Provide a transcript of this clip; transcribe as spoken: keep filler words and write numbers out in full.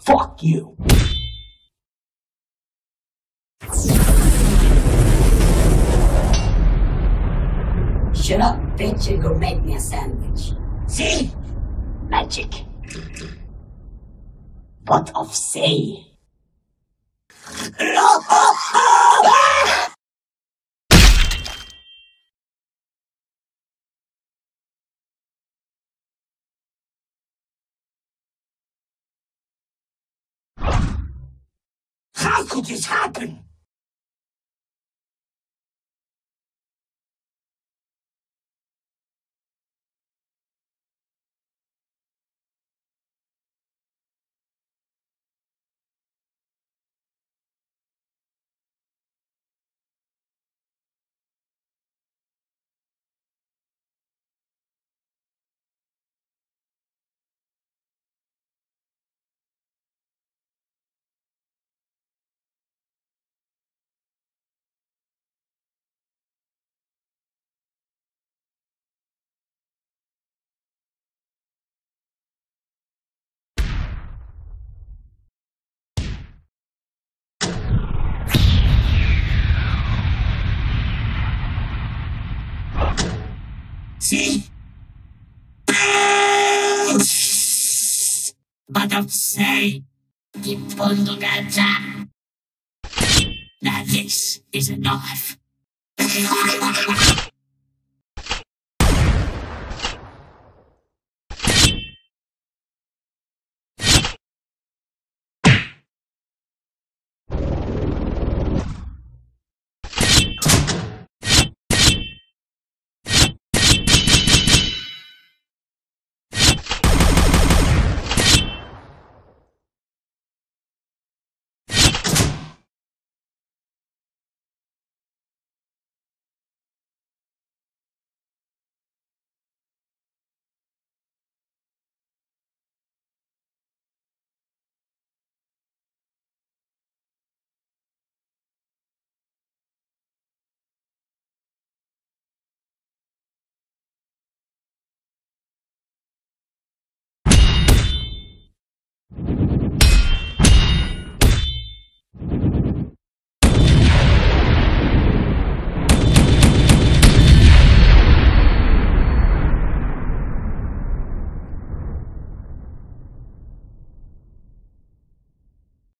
Fuck you. Shut up, bitch, and go make me a sandwich. See? Magic. What of say? How could this happen? See? But don't say, di fondo ganja. Now this is a knife.